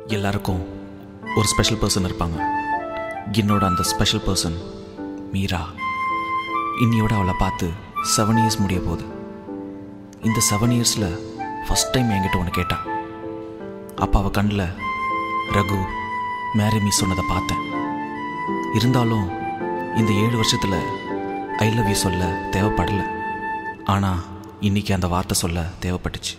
எல்லாருக்கும் ஒரு special person இருப்பாங்க. என்னோட அந்த ஸ்பெஷல் பர்சன் மீரா. இன்னியோட அவளை பார்த்து 7 இயர்ஸ் முடிய போகுது. இந்த 7 இயர்ஸில் ஃபஸ்ட் டைம் என்கிட்ட ஒன்று கேட்டான். அப்போ அவள் கண்ணில் ரகு மேரி மீ சொன்னதை பார்த்தேன். இருந்தாலும் இந்த 7 வருஷத்தில் ஐ லவ் யூ சொல்ல தேவைப்படலை. ஆனால் இன்றைக்கி அந்த வார்த்தை சொல்ல தேவைப்பட்டுச்சு.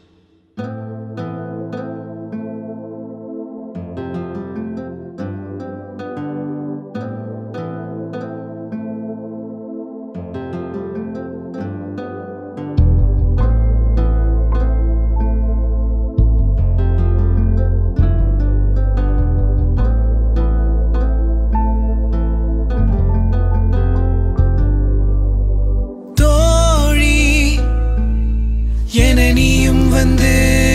நீயும் வந்து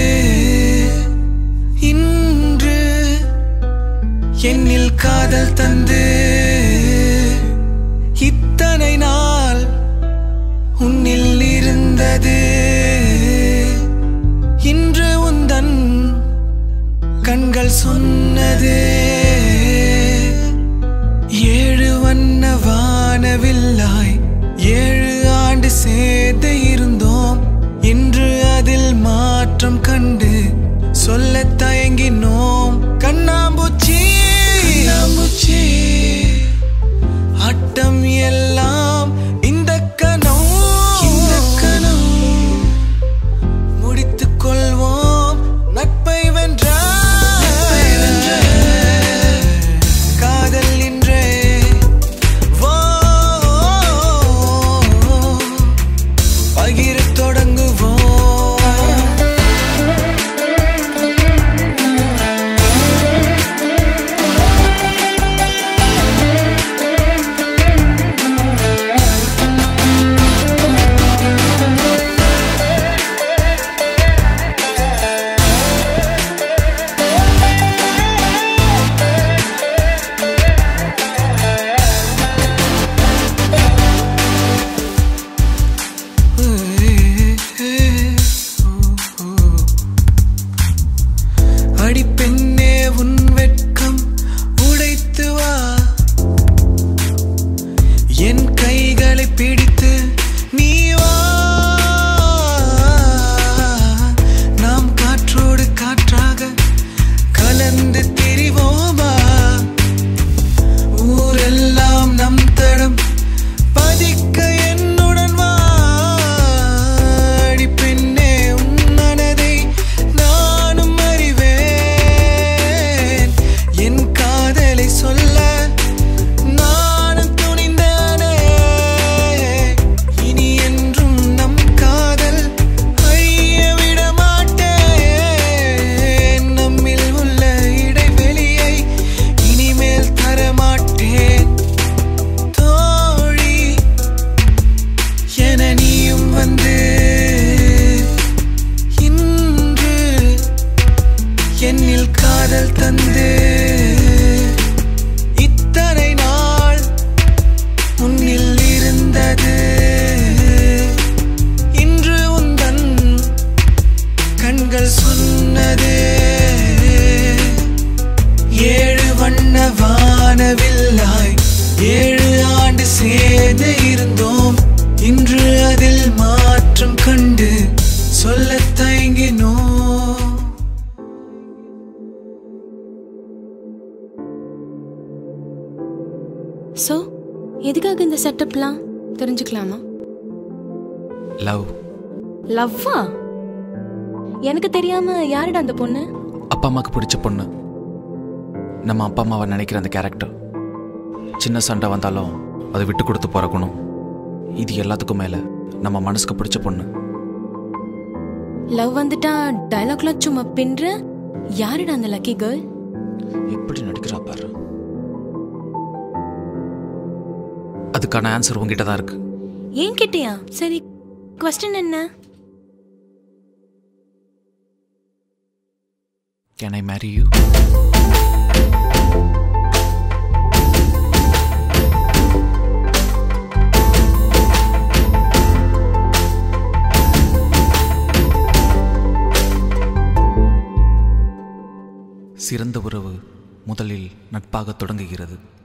இன்று என்னில் காதல் தந்து இத்தனை நாள் உன்னில் இருந்தது. இன்று உந்தன் கண்கள் சொன்னது. 7 வண்ண வானவில்லாய் 7 ஆண்டு சேர்ந்து இருந்தோம். இன்று அதில் மாற்றம் கண்டு சொல்ல தயங்கினோம். கண்ணாம்பூச்சி ஆட்டம் எல்லாம் இந்த கனவு முடித்துக் கொள்வோம். நட்பை வென்ற காதல் இன்றே பகிர தொடங்குவோம். அடிப்பெண்ணே உன் வெட்கம் உடைத்து வா. என் கைகளை பிடித்து நீ வா. நாம் காற்றோடு காற்றாக கலந்து திரிவோமா. ஊரெல்லாம் நம் தடம் பதிக்க என்னுடன் வா. அடிப்பெண்ணே உன் மனதை நானும் அறிவேன். என் காதலை சொல்ல நானும் துணிந்தேனே. இனி என்றும் நம் காதல் அழிய விட மாட்டேன். நம்மில் உள்ள இடைவெளியை இனிமேல் தரமாட்டேன். தோழி என நீயும் வந்து இன்று என்னில் காதல் தந்து இத்தனை நாள் உன்னில் இருந்தது. இன்று உந்தன் கண்கள் சொன்னது. 7 வண்ண வானவில்லாய் 7 ஆண்டு சேர்ந்து இருந்தோம். இன்று அதில் மாற்றம் கண்டு சொல்ல தயங்கினோம். சோ எதுக்காக இந்த செட்டப்லாம் தெரிஞ்சுக்கலாமா? லவ். லவ்வா? எனக்கு தெரியாம யாருடா அந்த பொண்ணு? அப்பா அம்மாவுக்கு பிடிச்ச பொண்ணு. நம்ம அப்பா அம்மாவை நினைக்கிற அந்த கேரக்டர். சின்ன சண்டை வந்தாலும் அதை விட்டு கொடுத்து போகிற குணம். இது எல்லாத்துக்கும் மேலே நம்ம மனசுக்கு பிடிச்ச பொண்ணு. லவ் வந்துட்டா டயலாக்லாம் சும்மா பின்ற. யாருடா அந்த லக்கி கேர்ள்? எப்படி நடிக்கிறா பாரு. அதுக்கான ஆன்சர் உங்ககிட்ட தான் இருக்கு. ஏன் கிட்டயா? சரி, क्वेश्चन என்ன? Can I marry you? சிறந்த உறவு முதலில் நட்பாக தொடங்குகிறது.